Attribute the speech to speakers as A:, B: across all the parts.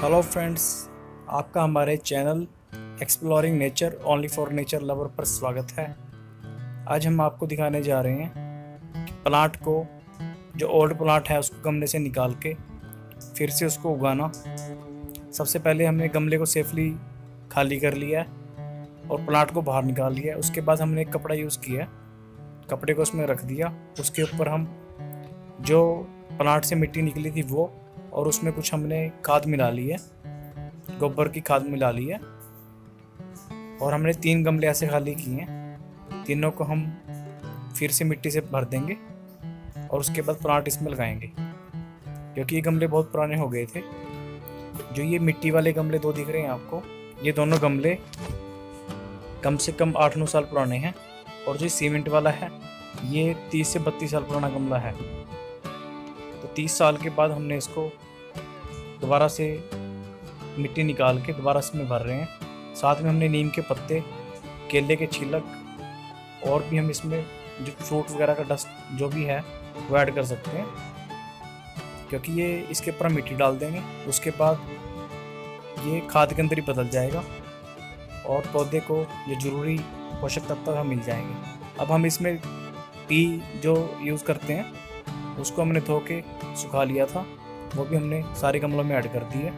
A: Hello friends, आपका हमारे channel exploring nature only for nature lover पर स्वागत है। आज हम आपको दिखाने जा रहे हैं कि प्लांट को, जो ओल्ड प्लांट है उसको गमले से निकाल के फिर से उसको उगाना। सबसे पहले हमने गमले को सेफली खाली कर लिया है और प्लांट को बाहर निकाल लिया है। उसके बाद हमने एक कपड़ा यूज़ किया है, कपड़े को उसमें रख दिया। उसके ऊपर हम जो प्लांट से मिट्टी निकली थी वो, और उसमें कुछ हमने खाद मिला ली है, गोबर की खाद मिला ली है। और हमने 3 गमले ऐसे खाली किए हैं। तीनों को हम फिर से मिट्टी से भर देंगे और उसके बाद प्लांट इसमें लगाएंगे, क्योंकि ये गमले बहुत पुराने हो गए थे। जो ये मिट्टी वाले गमले 2 दिख रहे हैं आपको, ये दोनों गमले कम से कम 8-9 साल पुराने हैं। और जो सीमेंट वाला है ये 30 से 32 साल पुराना गमला है। तो 30 साल के बाद हमने इसको दोबारा से मिट्टी निकाल के दोबारा इसमें भर रहे हैं। साथ में हमने नीम के पत्ते, केले के छिलक और भी हम इसमें जो फ्रूट वगैरह का डस्ट जो भी है वो ऐड कर सकते हैं, क्योंकि ये इसके ऊपर हम मिट्टी डाल देंगे। उसके बाद ये खाद के अंदर ही बदल जाएगा और पौधे को जो ज़रूरी पोषक तत्व हम मिल जाएंगे। अब हम इसमें पी जो यूज़ करते हैं उसको हमने धो के सुखा लिया था, वो भी हमने सारे गमलों में ऐड कर दी है।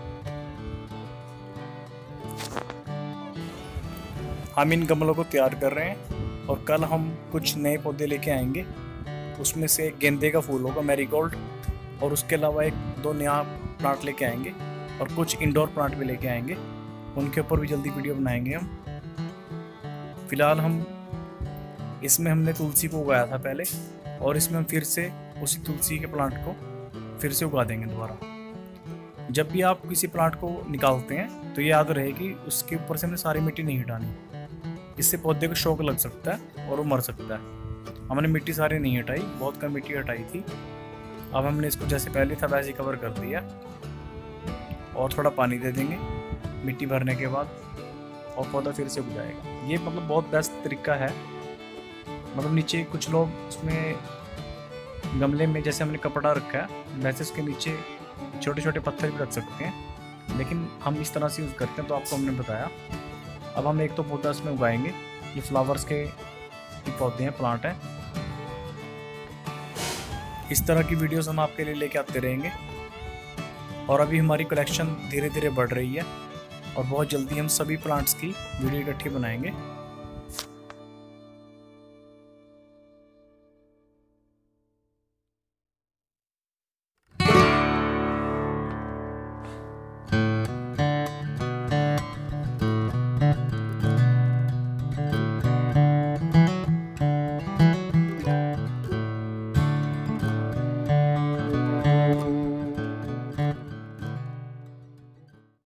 A: हम इन गमलों को तैयार कर रहे हैं और कल हम कुछ नए पौधे लेके आएंगे। उसमें से एक गेंदे का फूल होगा, मैरीगोल्ड, और उसके अलावा 1-2 नया प्लांट लेके आएंगे और कुछ इंडोर प्लांट भी लेके आएंगे। उनके ऊपर भी जल्दी वीडियो बनाएंगे हम। फिलहाल हम इसमें हमने तुलसी को उगाया था पहले, और इसमें हम फिर से उसी तुलसी के प्लांट को फिर से उगा देंगे दोबारा। जब भी आप किसी प्लांट को निकालते हैं तो ये याद रहे कि उसके ऊपर से हमने सारी मिट्टी नहीं हटानी, इससे पौधे को शौक लग सकता है और वो मर सकता है। हमने मिट्टी सारी नहीं हटाई, बहुत कम मिट्टी हटाई थी। अब हमने इसको जैसे पहले था वैसे कवर कर दिया और थोड़ा पानी दे देंगे मिट्टी भरने के बाद, और पौधा फिर से उग जाएगा। ये मतलब बहुत बेस्ट तरीका है। मतलब नीचे कुछ लोग उसमें गमले में जैसे हमने कपड़ा रखा है वैसे उसके नीचे छोटे छोटे पत्थर भी रख सकते हैं, लेकिन हम इस तरह से यूज़ करते हैं तो आपको हमने बताया। अब हम एक तो पौधा इसमें उगाएंगे, ये फ्लावर्स के पौधे हैं, प्लांट हैं। इस तरह की वीडियोस हम आपके लिए लेके आते रहेंगे। और अभी हमारी कलेक्शन धीरे धीरे बढ़ रही है और बहुत जल्दी हम सभी प्लांट्स की वीडियो इकट्ठी बनाएंगे।